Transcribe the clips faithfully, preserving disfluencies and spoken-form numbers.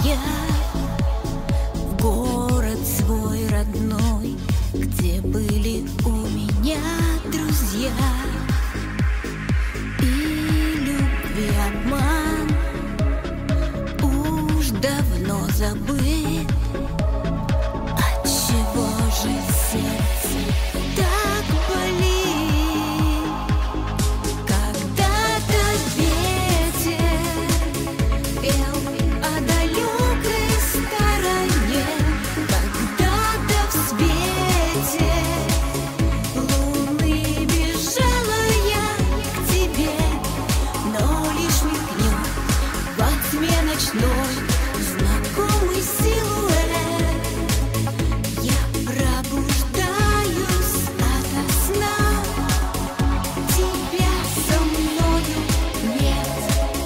я в город свой родной, где были у меня друзья. И любви обман уж давно забыт. Отчего же сердце так болит? Когда-то ветер пел о далекой стороне, когда-то в свете луны бежала я к тебе, но лишь мелькнет во тьме ночной знакомый силуэт. Я пробуждаюсь ото сна, тебя со мною нет.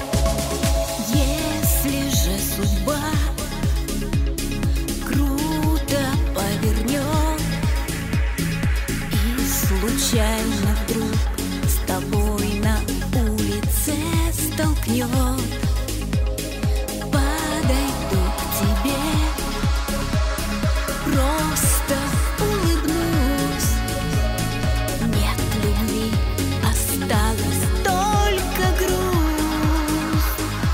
Если же судьба круто повернет и случайно вдруг с тобой на улице столкнет, подойду к тебе, просто улыбнусь. Нет любви, осталась только грусть.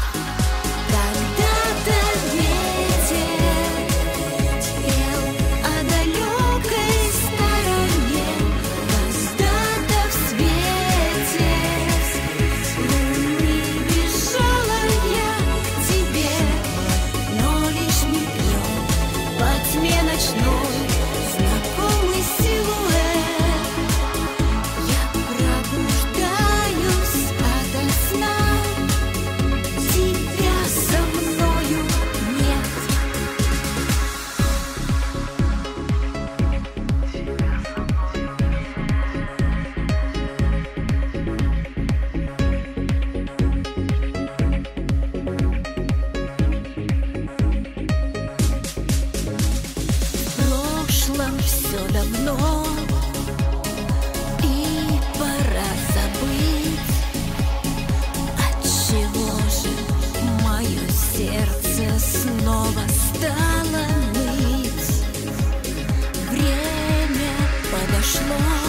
Когда-то ветер пел о далекой стороне, когда-то в свете луны бежала я к тебе, но лишь мелькнет во тьме ночной знакомый силуэт. Я пробуждаюсь ото сна, тебя со мною нет. В прошлом все давно, и пора забыть. Отчего же мое сердце снова стало ныть? Время подошло,